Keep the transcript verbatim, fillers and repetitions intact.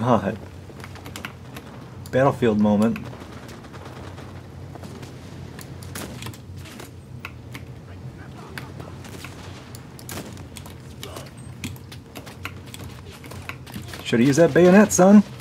god. Battlefield moment. Should've used that bayonet, son.